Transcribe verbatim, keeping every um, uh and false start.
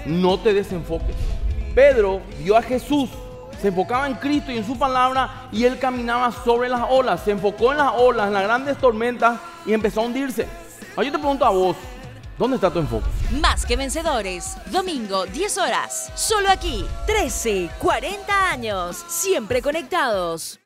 no te desenfoques. Pedro vio a Jesús, se enfocaba en Cristo y en su palabra, y él caminaba sobre las olas, se enfocó en las olas, en las grandes tormentas, y empezó a hundirse. Ahora yo te pregunto a vos, ¿dónde está tu enfoque? Más que Vencedores, domingo diez horas, solo aquí, trece, cuarenta años, siempre conectados.